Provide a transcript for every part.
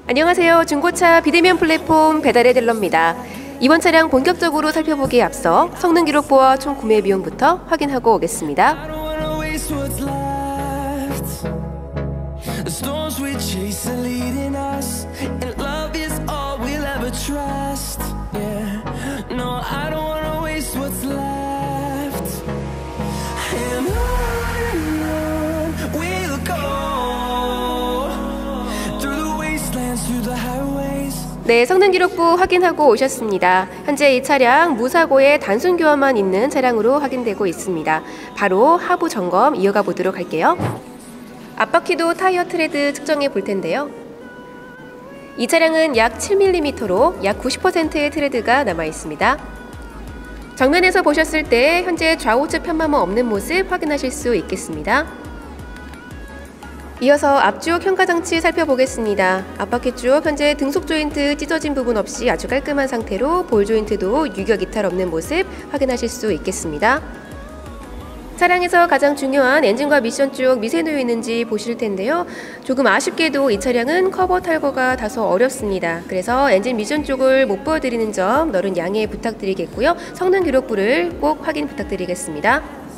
안녕하세요. 중고차 비대면 플랫폼 배달의 딜러입니다. 이번 차량 본격적으로 살펴보기에 앞서 성능 기록부와 총 구매 비용부터 확인하고 오겠습니다. 네, 성능 기록부 확인하고 오셨습니다. 현재 이 차량 무사고에 단순 교환만 있는 차량으로 확인되고 있습니다. 바로 하부 점검 이어가 보도록 할게요. 앞바퀴도 타이어 트레드 측정해 볼 텐데요. 이 차량은 약 7mm로 약 90%의 트레드가 남아 있습니다. 정면에서 보셨을 때 현재 좌우측 편마모 없는 모습 확인하실 수 있겠습니다. 이어서 앞쪽 현가장치 살펴보겠습니다. 앞바퀴 쪽 현재 등속 조인트 찢어진 부분 없이 아주 깔끔한 상태로 볼 조인트도 유격 이탈 없는 모습 확인하실 수 있겠습니다. 차량에서 가장 중요한 엔진과 미션 쪽 미세 누유 있는지 보실 텐데요. 조금 아쉽게도 이 차량은 커버 탈거가 다소 어렵습니다. 그래서 엔진 미션 쪽을 못 보여드리는 점 너른 양해 부탁드리겠고요. 성능 기록부를 꼭 확인 부탁드리겠습니다.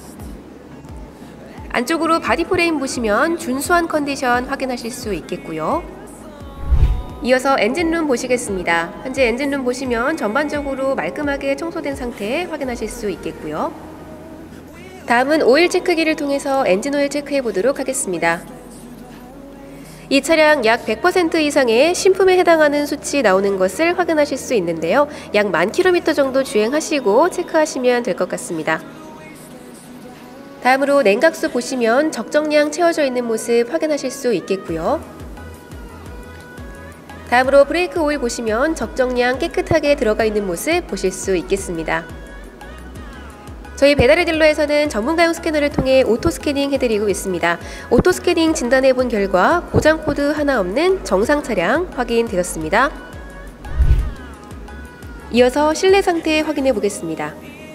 안쪽으로 바디 프레임 보시면 준수한 컨디션 확인하실 수 있겠고요. 이어서 엔진룸 보시겠습니다. 현재 엔진룸 보시면 전반적으로 말끔하게 청소된 상태 확인하실 수 있겠고요. 다음은 오일 체크기를 통해서 엔진 오일 체크해 보도록 하겠습니다. 이 차량 약 100% 이상의 신품에 해당하는 수치 나오는 것을 확인하실 수 있는데요. 약 10,000km 정도 주행하시고 체크하시면 될 것 같습니다. 다음으로 냉각수 보시면 적정량 채워져 있는 모습 확인하실 수 있겠고요. 다음으로 브레이크 오일 보시면 적정량 깨끗하게 들어가 있는 모습 보실 수 있겠습니다. 저희 배달의 딜러에서는 전문가용 스캐너를 통해 오토 스캐닝 해드리고 있습니다. 오토 스캐닝 진단해 본 결과 고장 코드 하나 없는 정상 차량 확인되었습니다. 이어서 실내 상태 확인해 보겠습니다.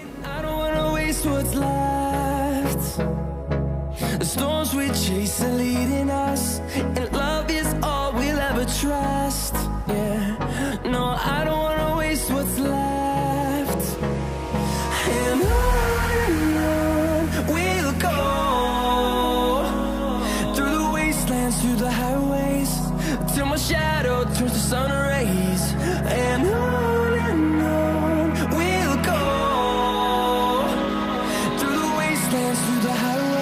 The storms we chase are leading us, and love is all we'll ever trust. Yeah, no, I don't wanna waste what's left. And on we'll go, through the wastelands, through the highways, till my shadow turns to sun rays. And on we'll go, through the wastelands, through the highways.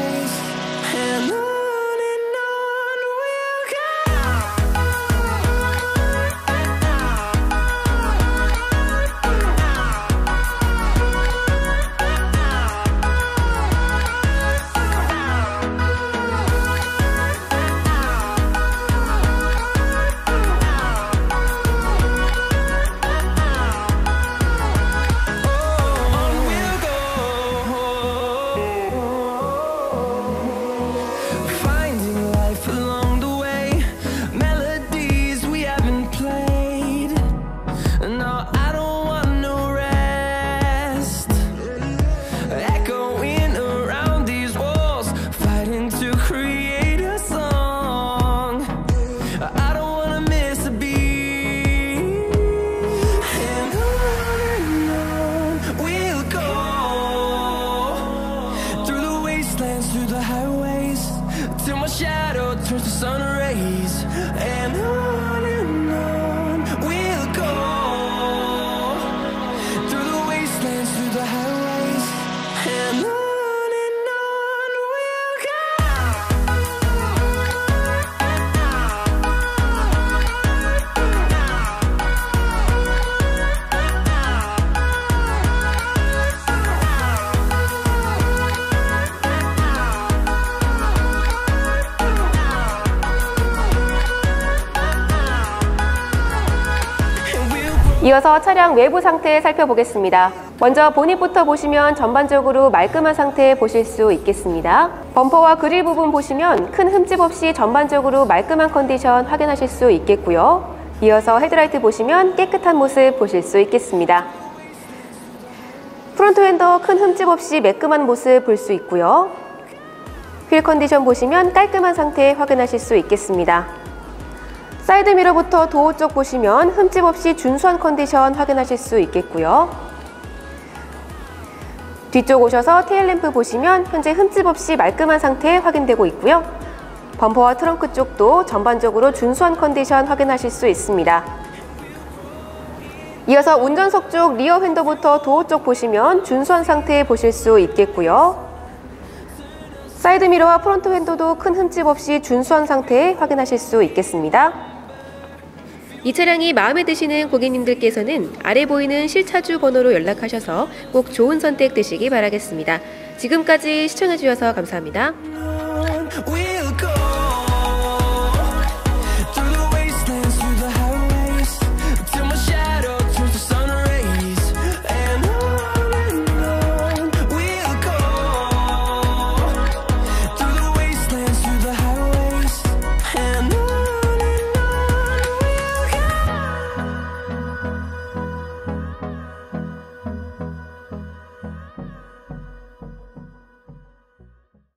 Through the highways, till my shadow turns to sun rays. And on we'll go, through the wastelands, through the highways. And on we'll go. 이어서 차량 외부 상태 살펴보겠습니다. 먼저 보닛부터 보시면 전반적으로 말끔한 상태 보실 수 있겠습니다. 범퍼와 그릴 부분 보시면 큰 흠집 없이 전반적으로 말끔한 컨디션 확인하실 수 있겠고요. 이어서 헤드라이트 보시면 깨끗한 모습 보실 수 있겠습니다. 프론트 휀더 큰 흠집 없이 매끈한 모습 볼 수 있고요. 휠 컨디션 보시면 깔끔한 상태 확인하실 수 있겠습니다. 사이드미러부터 도어 쪽 보시면 흠집 없이 준수한 컨디션 확인하실 수 있겠고요. 뒤쪽 오셔서 테일램프 보시면 현재 흠집 없이 말끔한 상태 확인되고 있고요. 범퍼와 트렁크 쪽도 전반적으로 준수한 컨디션 확인하실 수 있습니다. 이어서 운전석 쪽 리어 윈도부터 도어 쪽 보시면 준수한 상태 보실 수 있겠고요. 사이드미러와 프론트 윈도도 큰 흠집 없이 준수한 상태 확인하실 수 있겠습니다. 이 차량이 마음에 드시는 고객님들께서는 아래 보이는 실차주 번호로 연락하셔서 꼭 좋은 선택 되시기 바라겠습니다. 지금까지 시청해주셔서 감사합니다. We